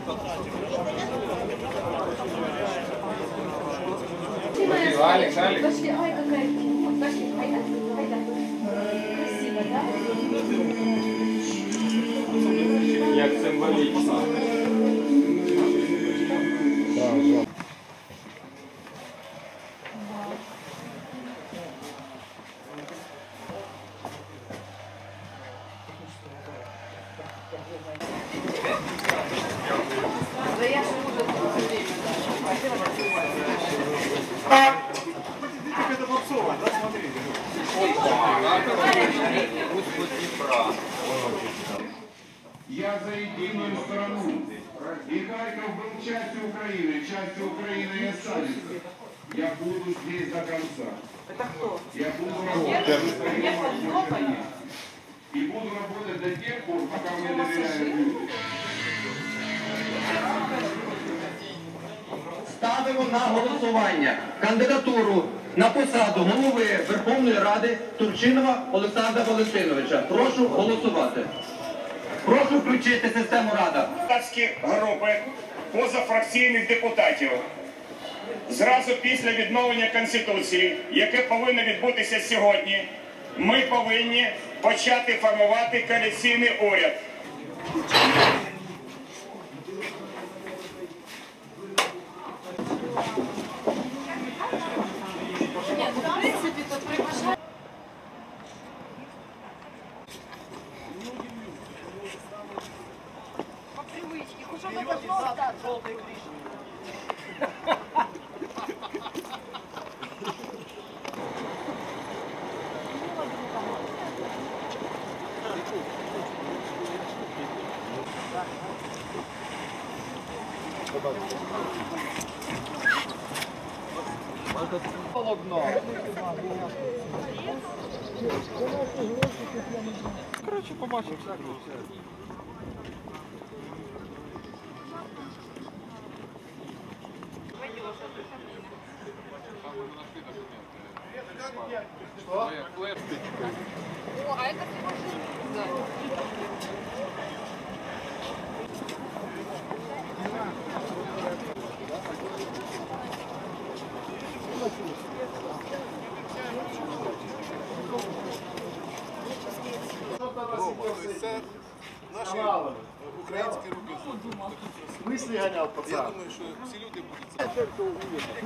Алекс, Алекс. Пошли, ай, какая. Пошли, айда, айда. Красиво, да? Як символічно. Да я же уже все время. Это попсово, да, смотри. Я за единую страну. И Харьков был частью Украины и останется. Я буду здесь до конца. Это кто? Я буду работать и буду работать до тех пор, пока мне доверяют люди. Ставимо на голосування кандидатуру на посаду голови Верховної Ради Турчинова Олександра Валентиновича. Прошу голосувати. Прошу включити систему Рада. Депутатські групи позафракційних депутатів зразу після відновлення Конституції, яке повинно відбутися сьогодні, ми повинні почати формувати коаліційний уряд. Нет, в принципе, то приглашать. По привычке. Хоть что-то должно остаться. Короче, побачимо. О, а это да. Це наші українські руки. Мысли гонял, Я пацан. думаю, що всі люди будуть це.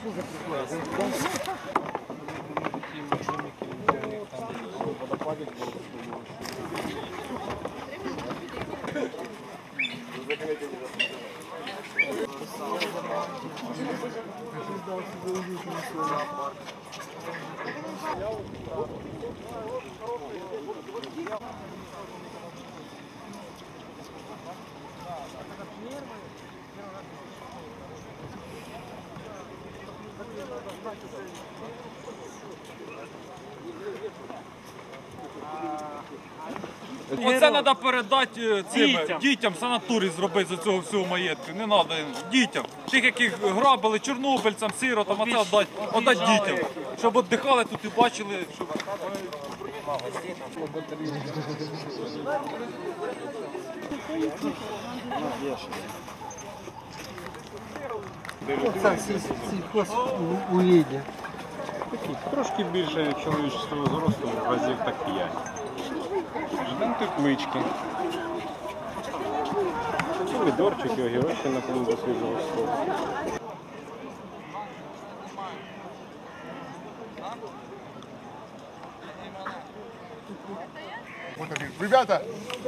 Оце треба передати цим дітям санаторій зробити за цього всього маєтку. Не треба дітям. Тих, яких грабили, чорнобильцям, сиротам, а це віддати дітям. Щоб віддихали тут і бачили, щоб... Це сільхозугіддя. Трошки більше чоловічого зросту, разів так 5. Ждемо теплички. Помідорчики, огірочки на полу свіжого столу. Ребята!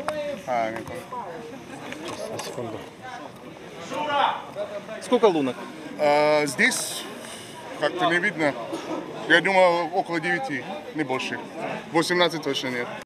Секунду. Сколько лунок? Здесь как-то не видно. Я думал, около 9, не больше. 18 точно нет.